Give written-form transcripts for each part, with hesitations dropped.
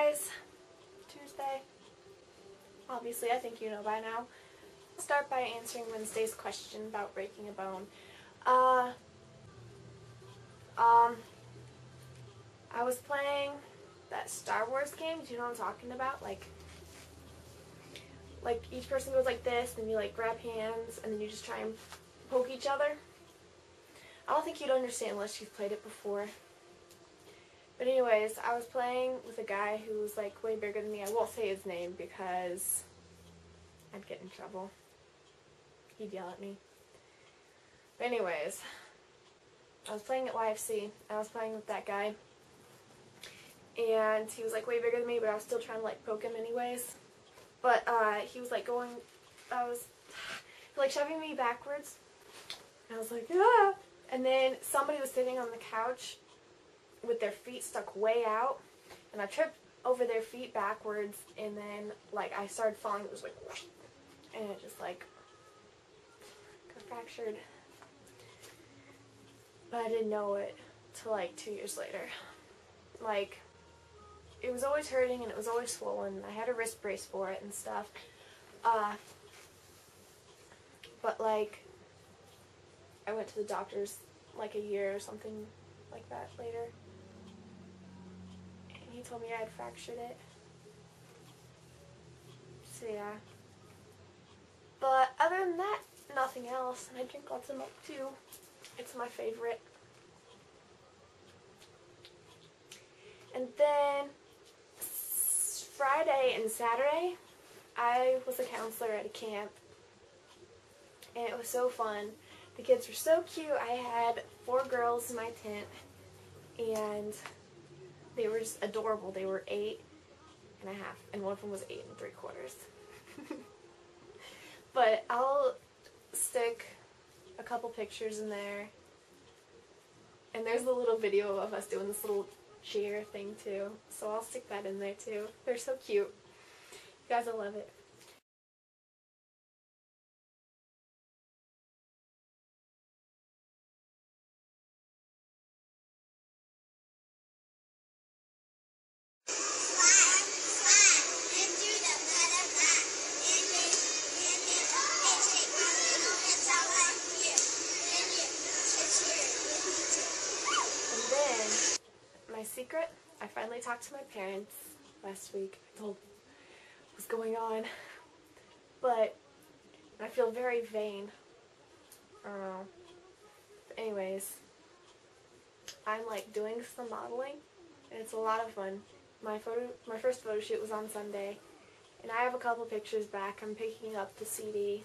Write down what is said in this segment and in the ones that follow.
guys, Tuesday. Obviously, I think you know by now. I'll start by answering Wednesday's question about breaking a bone. I was playing that Star Wars game. Do you know what I'm talking about? Like each person goes like this, and you like grab hands, and then you just try and poke each other. I don't think you'd understand unless you've played it before. But anyways, I was playing with a guy who was like way bigger than me. I won't say his name because I'd get in trouble. He'd yell at me. But anyways, I was playing at YFC, and I was playing with that guy. And he was like way bigger than me, but I was still trying to like poke him anyways. But he was like like shoving me backwards. And I was like, ah! And then somebody was sitting on the couch with their feet stuck way out, and I tripped over their feet backwards, and then like I started falling. It was like whoosh, and it just like got fractured. But I didn't know it till like 2 years later. Like, it was always hurting and it was always swollen. I had a wrist brace for it and stuff. But like, I went to the doctors like a year or something like that later. And he told me I had fractured it. So yeah. But other than that, nothing else. And I drink lots of milk too. It's my favorite. And then Friday and Saturday, I was a counselor at a camp. And it was so fun. The kids were so cute. I had 4 girls in my tent. And they were just adorable. They were 8 and a half. And one of them was 8 3/4. But I'll stick a couple pictures in there. And there's a little video of us doing this little cheer thing too. So I'll stick that in there too. They're so cute. You guys will love it. My secret, I finally talked to my parents last week. I told them what was going on, but I feel very vain. I don't know. But anyways, I'm like doing some modeling, and it's a lot of fun. My first photo shoot was on Sunday, and I have a couple pictures back. I'm picking up the CD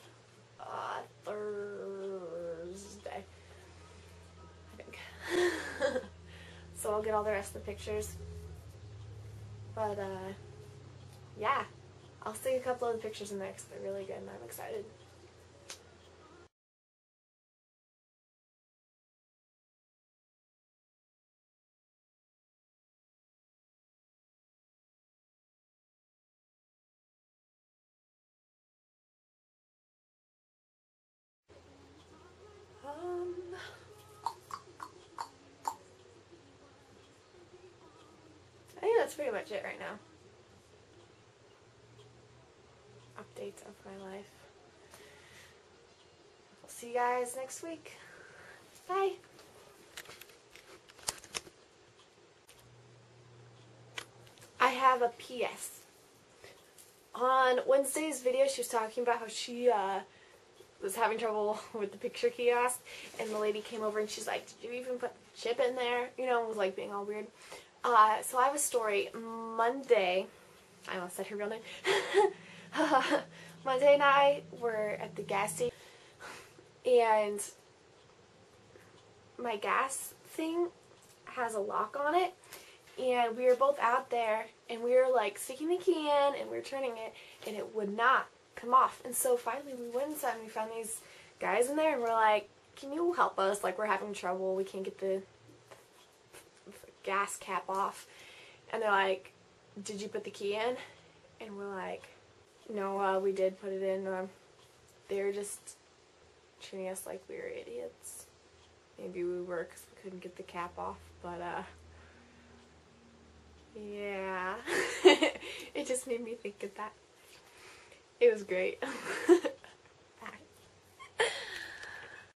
Thursday, I think. So I'll get all the rest of the pictures. But, yeah. I'll stick a couple of the pictures in there because they're really good and I'm excited. I think that's pretty much it right now. Updates of my life. I'll see you guys next week. Bye. I have a PS. On Wednesday's video, she was talking about how she was having trouble with the picture kiosk, and the lady came over and she's like, "Did you even put the chip in there?" You know, it was like being all weird. So I have a story. Monday, I almost said her real name. Monday and I were at the gas station, and my gas thing has a lock on it, and we were both out there, and we were like sticking the key in, and we were turning it, and it would not come off. And so finally we went inside, and we found these guys in there, and we're like, "Can you help us? Like, we're having trouble. We can't get the gas cap off." And they're like, "Did you put the key in?" And we're like, "No, we did put it in." They were just treating us like we were idiots. Maybe we were because we couldn't get the cap off, but yeah. It just made me think of that. It was great.